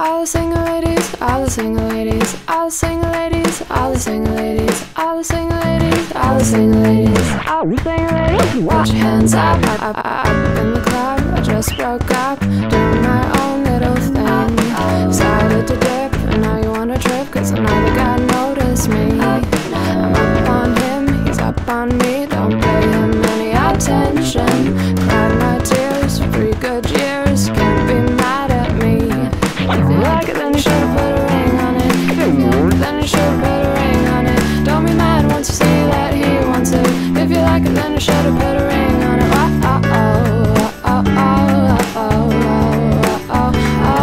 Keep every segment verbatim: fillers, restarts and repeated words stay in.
All the single ladies, all the single ladies, all the single ladies, all the single ladies, all the single ladies, all the single ladies, all the single ladies. Put your hands up, up, up, up in the club. I just broke up, doing my own little thing. Decided to dip, and now you wanna trip, cause another guy noticed me. I'm up on him, he's up on me. Don't pay him any attention. Cried my tears for three good years. Can't be mad at me. If you like it, then you should've put a ring on it. If you like it, then you should've put a ring on it. Don't be mad once you see that he wants it. If you like it, then you should've put a ring on it. Oh, oh, oh, oh, oh, oh, oh, oh,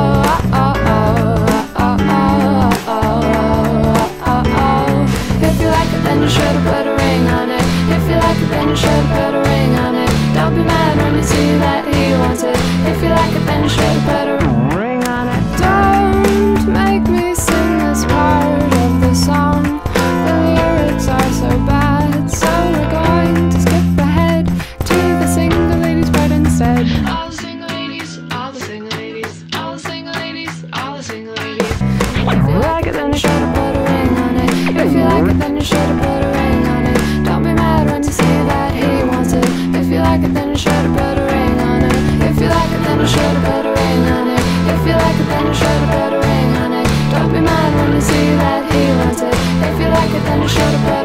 oh. If you like it, then you should've put a ring on it. If you like it, then you should've put a ring on it. Don't be mad when you see that he wants it. If you like it, then you should've put a ring on it. Don't make me sing this part of the song. The lyrics are so bad, so we're going to skip ahead to the single ladies part instead. All the single ladies, all the single ladies, all the single ladies, all the single ladies. If you like it, then you should've put a ring on it. If you like it, then you should've put a ring on it. Don't be mad when you see that he wants it. If you like it, then you should've put a ring on it. If you like it, then you should've put a ring on it. If you like it, then you should've put a ring on it. Don't be mad when you see that he wants it. If you like it, then you should've put